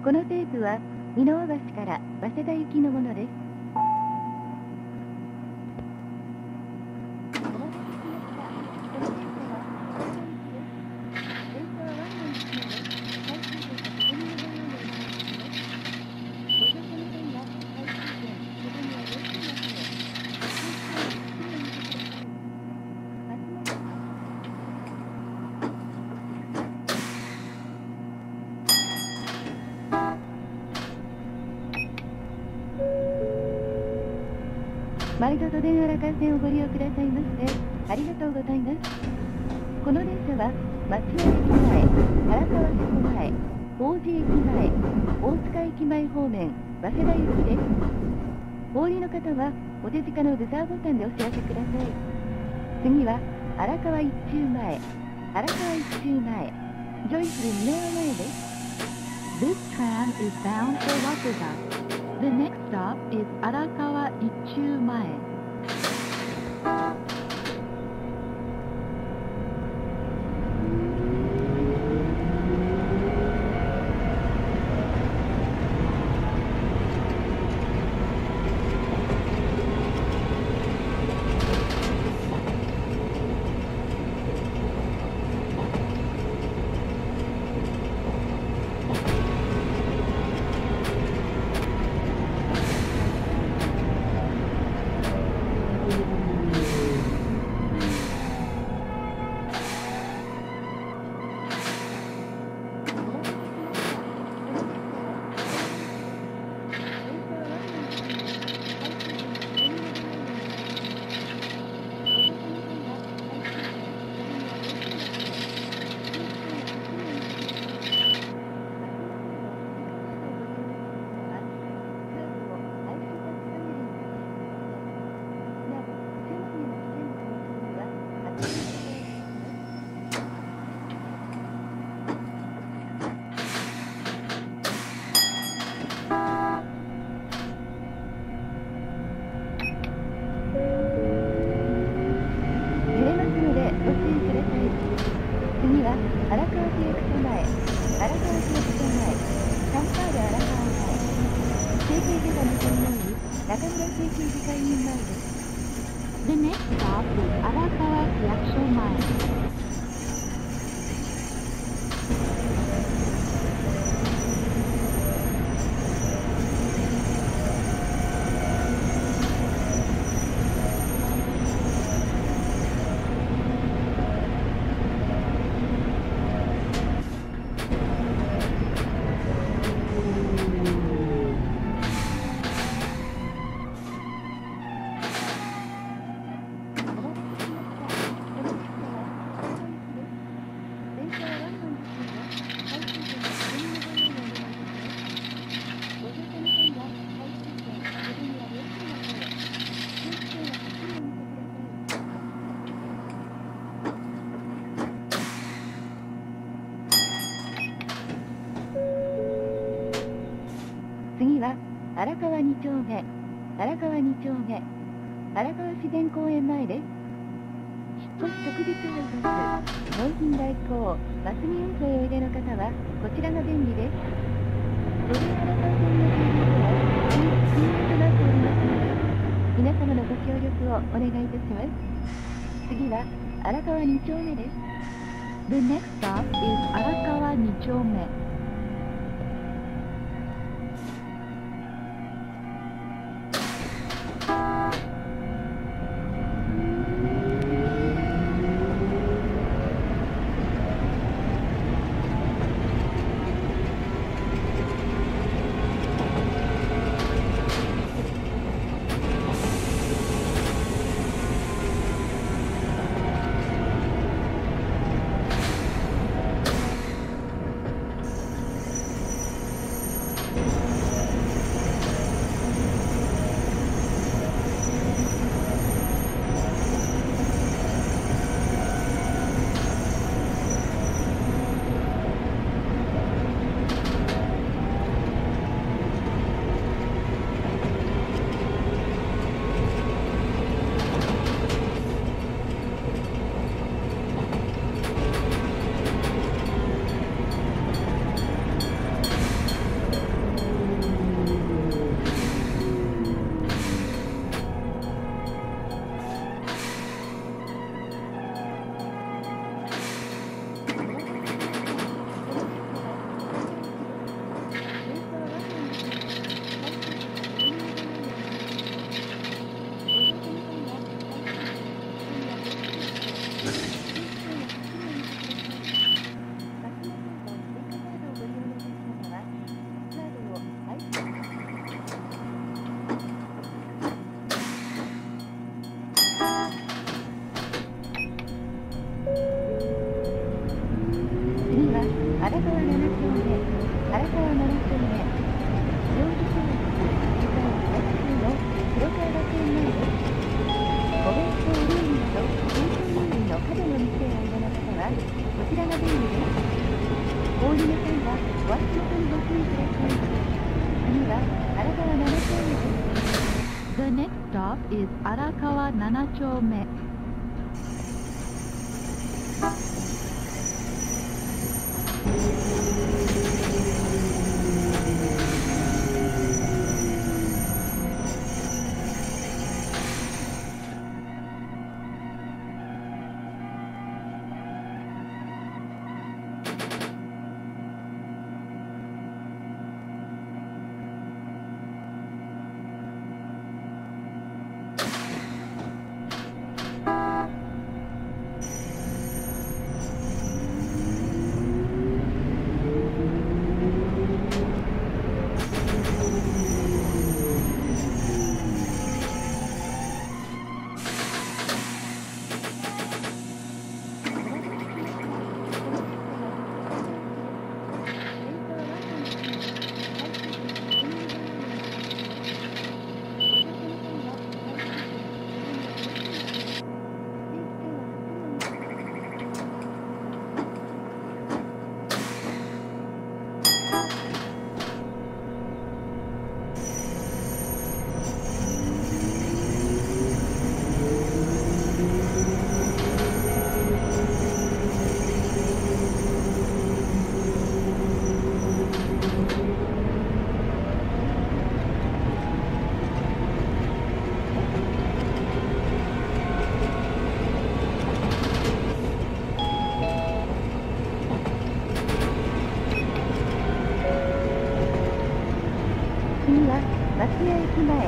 このテープは箕輪橋から早稲田行きのものです。毎度都電荒川線をご利用くださいましてありがとうございます。この電車は松江駅前、荒川瀬古前、王子駅前、大塚駅前方面、早稲田行きです。お降りの方はお手近のブザーボタンでお知らせください。次は荒川一中前、荒川一中前、ジョイフル箕輪前です。This tram is bound for Waseda. The next stop is Arakawa Ichumae. 荒川2丁目、荒川2丁目、荒川自然公園前です。引っ越し特別配達、納品代行、バスに運送へおいでの方は、こちらが便利です。都電荒川線の停留所は、禁煙となっておりますので、皆様のご協力をお願いいたします。次は、荒川2丁目です。The next stop is 荒川2丁目。 荒川7丁目、荒川7丁目、両日小学時間8中の黒川学園前です。お弁当料理など、中華料理の角の店へおいでの方は、こちらが便利です。お降りの際は、お足元にご注意ください。次は、荒川7丁目です。The next stop is 荒川7丁目。町屋駅前、町屋駅前、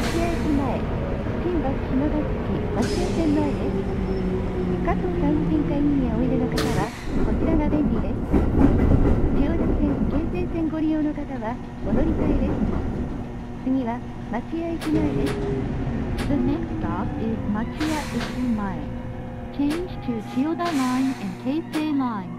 新橋篠ヶ月、町屋線前です。加藤産婦人科医院へおいでの方は、こちらが便利です。千代田線、京成線ご利用の方は、お乗り換えです。次は、町屋駅前です。The next stop is 町屋駅前。Change to Chiyoda Line and Keisei Line.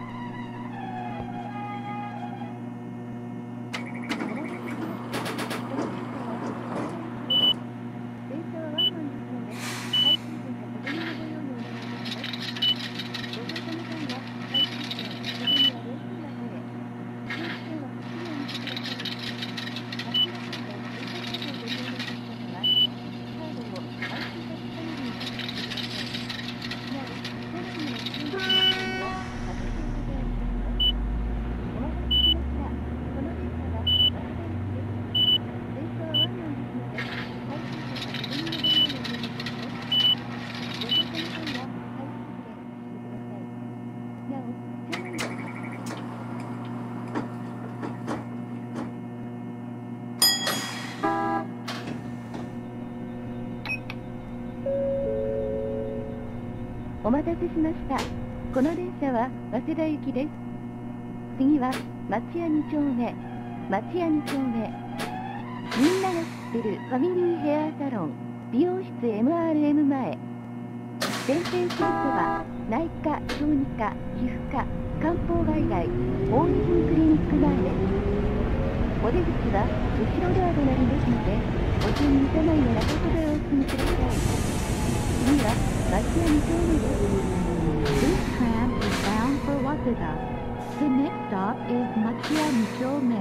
お待たせしました。この電車は早稲田行きです。次は町屋2丁目、町屋2丁目。みんなが知ってるファミリーヘアサロン、美容室 MRM 前。全編手術は内科、小児科、皮膚科、漢方外来、大泉クリニック前です。お出口は後ろドアとなりますので、ご注意車内の中ほどへお進みください。次は町屋2丁目です。This tram is bound for Waseda. The next stop is 町屋2丁目。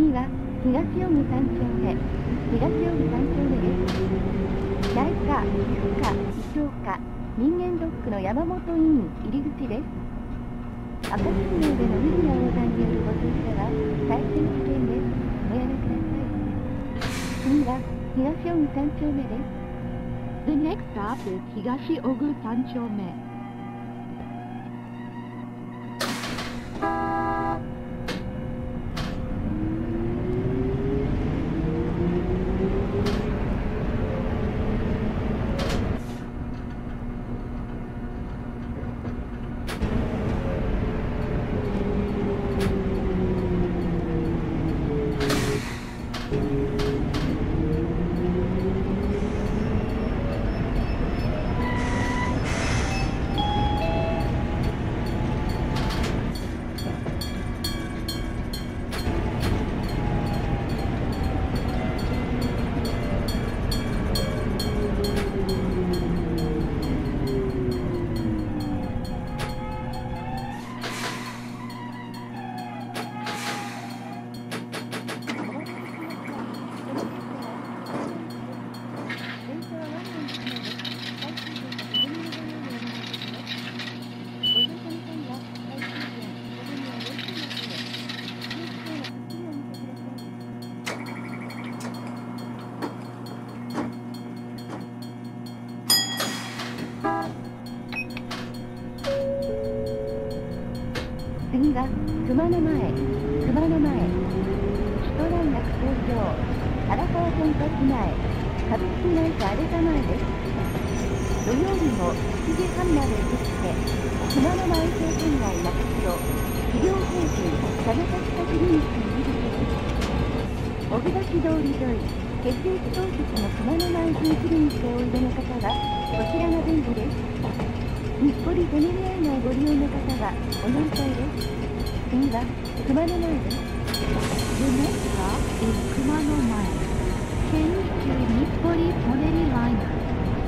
次は東尾久3丁目。東尾久3丁目です。内科、皮膚科、胃腸科、人間ドックの山本医院入り口です。赤信号での無理な横断によるご乗車は大変危険です。おやめください。次は東尾久3丁目です。The next stop is 東尾久3丁目。次は熊野前、熊野前、首都大学東京、荒川線発前、株式会社アレタ前です。土曜日も7時半まで受付、熊野前商店街中広、医療法人、サネタスタクリニック入り口です。小札通り沿い、血液透析の熊野前風クリニックへおいでの方は、こちらが便利です。日暮里ファミリア内ご利用の方はお乗り換えです。次は熊野前です。The next stop is 熊野前。Change to 日暮里舎人ライナー。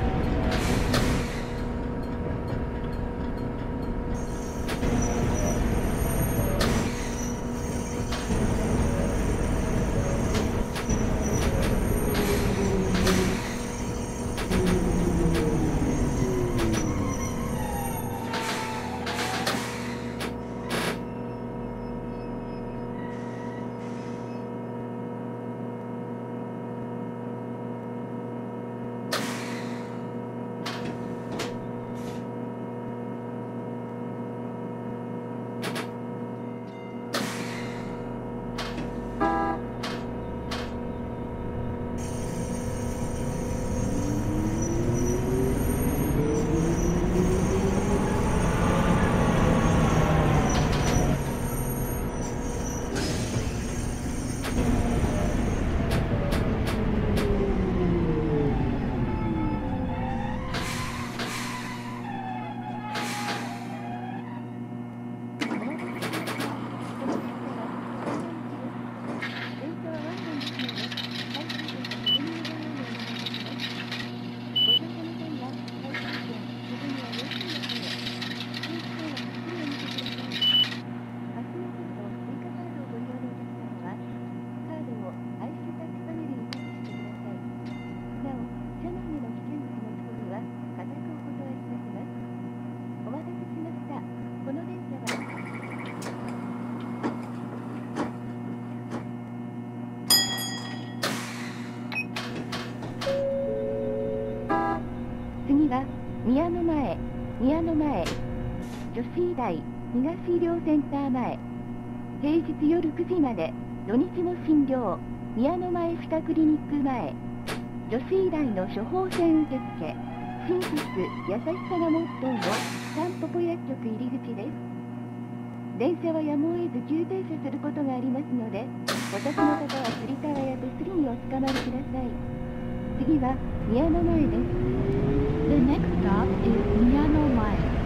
次は宮の前、宮の前、女子医大東医療センター前、平日夜9時まで、土日も診療、宮の前下クリニック前、女子医大の処方箋受付、親切、優しさがモットーのタンポポ薬局入り口です。電車はやむを得ず急停車することがありますので、お立ちの方はつり革や手すりにおつかまりください。次は宮の前です。The next stop is 宮の前。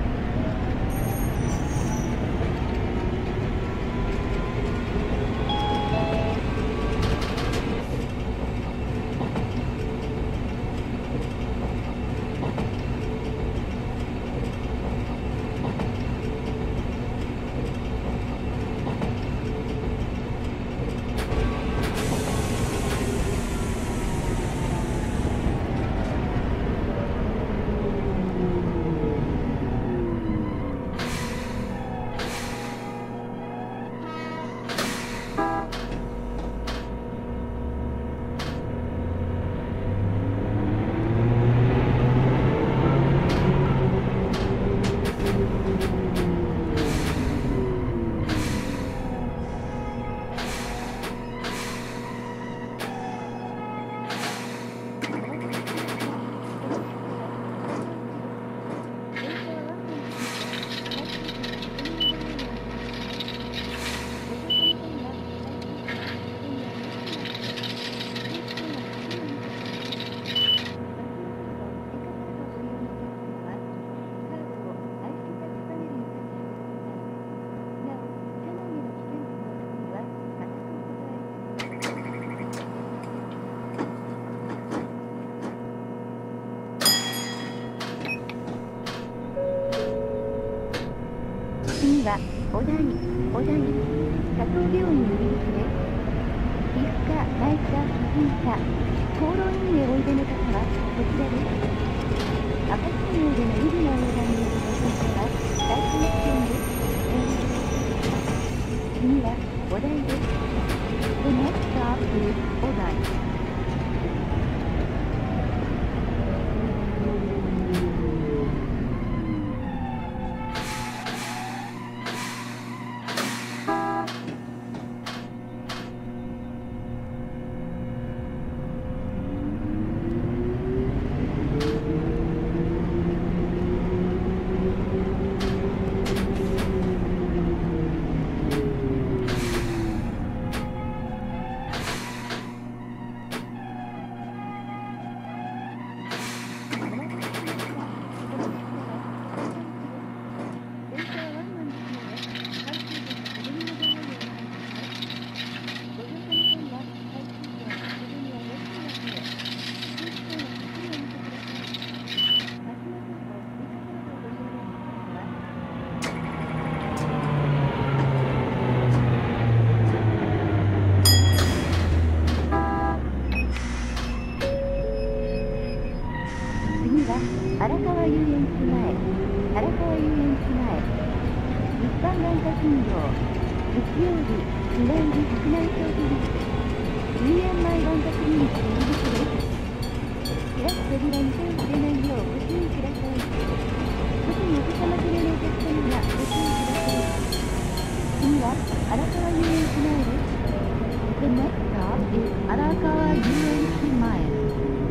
次は、お台、佐藤病院入り口です。皮膚科、内科、婦人科、口論院へおいでの方は、こちらです。赤信号での無理な横断によるご乗車は、大変危険です。次は、お台です。The next stop is お台。荒川遊園地前、荒川遊園地前、一般眼科診療、月曜日、日帰り白内障手術、遊園前眼科クリニック入り口です。開く扉に手を触れないようご注意ください。特にお子様連れのお客様はご注意ください。次は荒川遊園地前です。The next stop is 荒川遊園地前。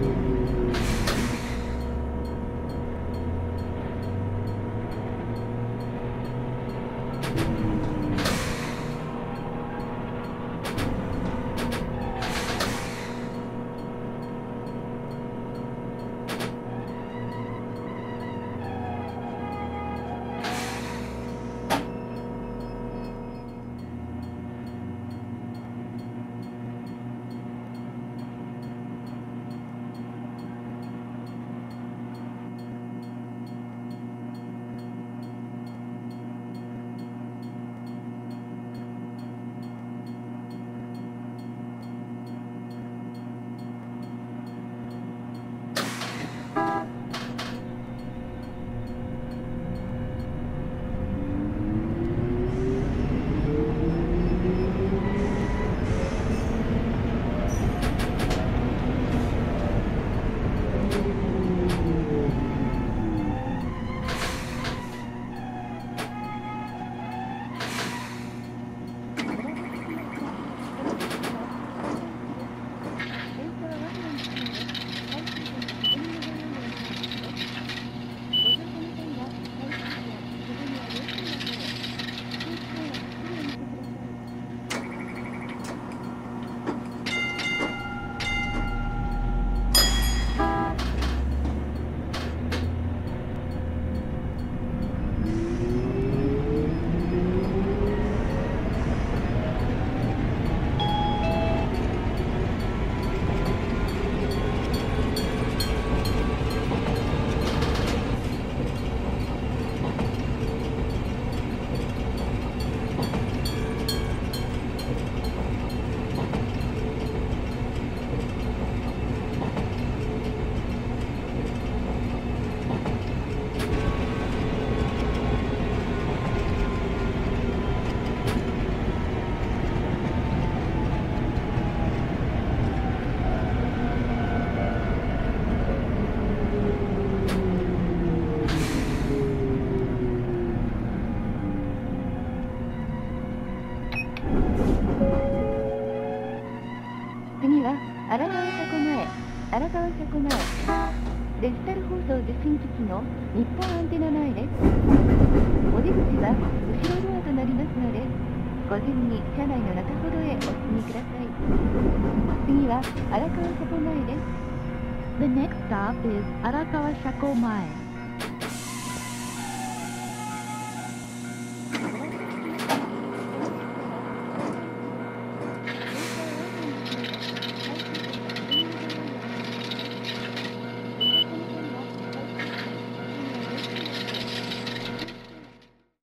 次は荒川車庫前、荒川車庫前、デジタル放送受信機器の日本アンテナ前です。お出口は後ろドアとなりますので、ご順に車内の中ほどへお進みください。次は荒川車庫前です。The next stop is 荒川車庫前。